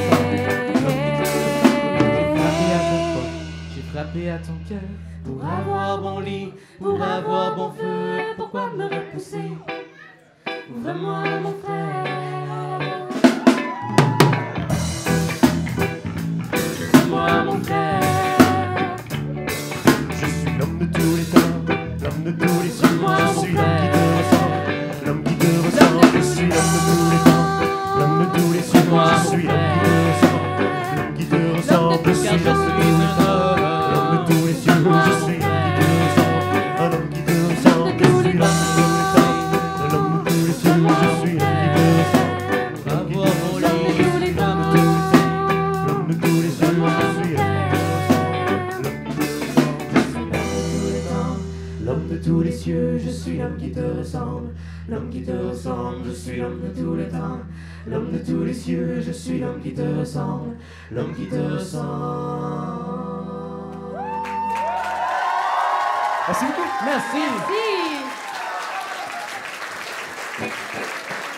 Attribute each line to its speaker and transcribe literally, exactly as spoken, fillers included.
Speaker 1: J'ai frappé à ton cœur pour avoir bon lit, pour avoir bon feu. Pourquoi me repousser? Ouvre-moi mon frère. Ouvre-moi mon frère.
Speaker 2: Je suis l'homme de tous les temps, l'homme de tous les cieux. Je suis l'homme qui te ressemble, l'homme qui te ressemble. Je suis l'homme de tous les temps, l'homme de tous les cieux. Je suis l'homme qui te ressemble, l'homme qui te ressemble. Je suis
Speaker 1: Car je suis un homme.
Speaker 2: l'homme de tous les cieux. Je suis l'homme qui te ressemble, un homme qui te ressemble. Je suis l'homme de tous les temps, l'homme de tous les cieux. Je suis l'homme qui te ressemble, l'homme qui te ressemble. Je suis l'homme de tous les cieux. Je suis l'homme de tous les cieux. Je suis l'homme qui te ressemble, l'homme qui te ressemble. Je suis l'homme de tous les temps, l'homme de tous les cieux. Je suis l'homme qui te ressemble, l'homme qui te ressemble. Merci beaucoup.
Speaker 1: Merci.
Speaker 3: Si.